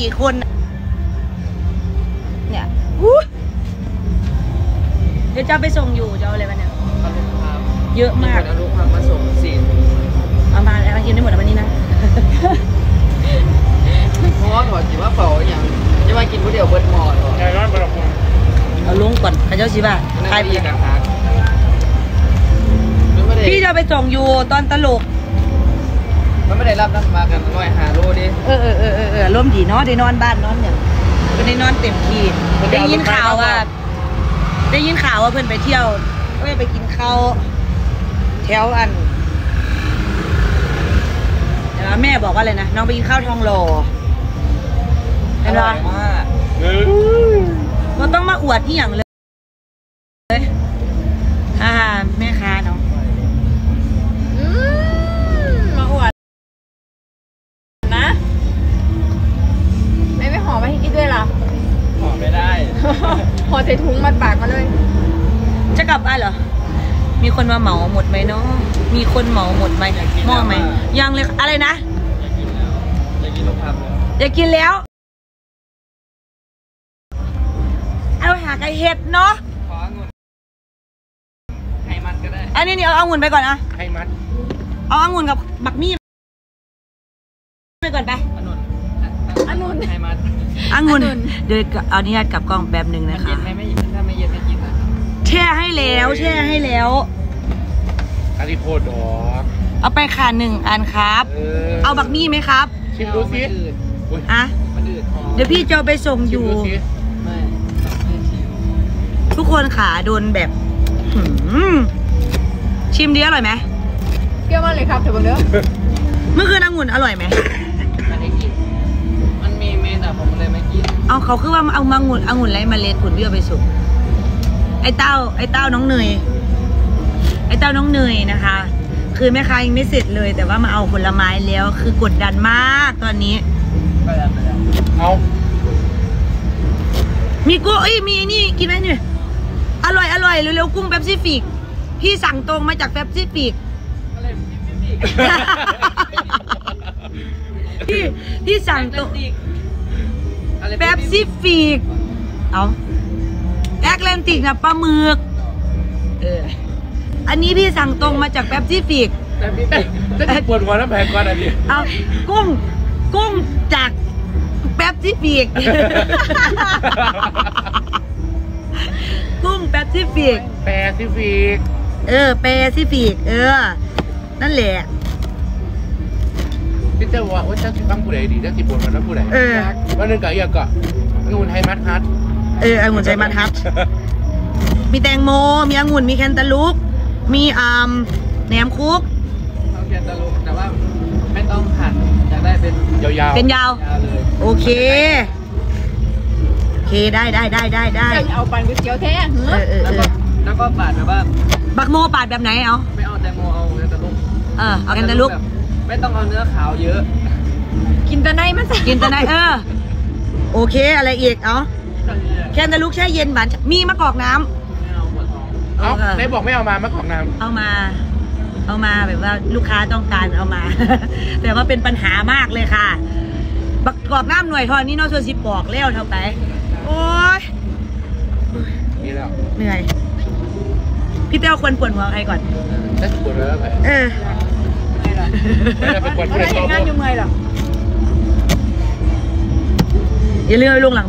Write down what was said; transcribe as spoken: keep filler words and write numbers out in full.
คนเนี่ยเดี๋ยวจะไปส่งอยู่จะเอาอะไรมาเนี่ยเยอะมากเอาลูกพามาส่งสี่เอามาแล้วกินได้หมดแล้ววันนี้นะเพราะว่าถอดจิว่าเปล่าอย่างจะมากินผู้เดียวเบิร์ดหมอดใช่ร้อนบล็อกเอาลงก่อนพระเจ้าชิบะใครพี่กันฮะพี่จะไปส่งอยู่ตอนตลกมันไม่ได้รับน้ำมากันน้อยหาโลดิเออเออเออเออร่มดีเนาะได้นอนบ้านนอนเนี่ยก็ได้นอนเต็มที่ได้ยินข่าวว่าได้ยินข่าวว่าเพื่อนไปเที่ยวก็ไปกินข้าวแถวอันแล้วแม่บอกว่าอะไรนะน้องไปกินข้าวทองหล่ออร่อยมากเราต้องมาอวดที่อย่างเลยอ่าแม่ค้าเนาะมาอวดนะไม่ไม่ห่อมาให้กินด้วยล่ะห่อไม่ได้ห่อใส่ถุงมัดปากมาเลยจะกลับบ้านเหรอมีคนมาเหมาหมดไหมเนาะมีคนเหมาหมดไหมหม้อไหมยังเลยอะไรนะอยากกินลูกพับแล้วอยากกินแล้วเอาหาไก่เห็ดเนาะขอองุ่นให้มันก็ได้อันนี้นี่เอาองุ่นไปก่อนอะให้มันเอาองุ่นกับบักมี่ไปก่อนไปองุ่นองุ่นให้มันองุ่นเดี๋ยวเอาอนุญาตกับกล้องแป๊บหนึ่งนะคะเย็นไหมไม่เย็นถ้าไม่เย็นไม่กินนะแช่ให้แล้วแช่ให้แล้วอาริโพดอเอาไปค่ะหนึ่งอันครับเอาบักมี่ไหมครับชิมดูสิอะเดี๋ยวพี่จะไปส่งอยู่ทุกคนขาโดนแบบชิมดีอร่อยไหมเปรี้ยวมากเลยครับเดี๋ยวเด้อเมื่อคืนองุ่นอร่อยไหมไม่ได้กินมันมีเม็ดอะผมเลยไม่กินเอาเขาคือว่าเอามังุ่นองุ่นไรเมล็ดผลพี่เอาไปส่งไอ้เต้าไอ้เต้าน้องเนยไอ้เต้าน้องเนยนะคะคือแม่ค้ายังไม่เสร็จเลยแต่ว่ามาเอาผลไม้แล้วคือกดดันมากตอนนี้ไปแล้วไปแล้วเอามีกุ้งเอ้ยมีนี่กินไหมเนี่ยอร่อยอร่อยเร็วๆกุ้งแป๊บซี่ฟิกพี่สั่งตรงมาจากแป๊บซี่ฟิกพี่พี่สั่งตรงแป๊บซี่ฟิกเอาแอคแลนติกนะปลาหมึกเอออันนี้พี่สั่งตรงมาจากแป๊บซี่ฟิกจะปวดหัวน้ำแข็งก่อนอันนี้เอากุ้งกุ้งจากแป๊บซี่ฟิกกุ้งแป๊บซี่ฟิกแปซิฟิกเออแปซิฟิกเออนั่นแหละพี่เจ้าว่าว่าเจ้าสิฟังผู้ใดดีเจ้าสิปวดหัวน้ำผู้ใดเออวันนึงกับอีกก็องุ่นไฮมัสฮัทเออองุ่นไฮมัสฮัทมีแตงโมมีองุ่นมีแคนตาลูปมีอ่าแหนมคุกเอาแคนตาลูปแต่ว่าไม่ต้องหั่นอยากได้เป็นยาวๆเป็นยาวเลยโอเคโอเคได้ได้ได้ได้ได้เอาปั่นก๋วยเตี๋ยวแท้เออเออแล้วก็แล้วก็ปาดแบบว่าบักโมปาดแบบไหนเอาไม่เอาแตงโมเอาแคนตาลูปเออเอาแคนตาลูปไม่ต้องเอาเนื้อขาวเยอะกินแต่ในมันกินแต่ในเออโอเคอะไรอีกเอาแคนตาลูปแช่เย็นหวานมีมะกอกน้ำเอาไหนบอกไม่เอามามะกอกน้ำเอามาเอามาแบบว่าลูกค้าต้องการเอามาแต่ว่าเป็นปัญหามากเลยค่ะบักกอกน้ำหน่วยทอนนี่นอชวนสิปอกแล้วเท่าไหร่โอ๊ยนี่แล้วเหนื่อยพี่เต้าควรปวดหัวใครก่อนได้ปวดแล้วไหมเออไม่ได้ไปปวดผู้ใดต่องานอยู่เมื่อยหรออย่าลืมไปลงหลัง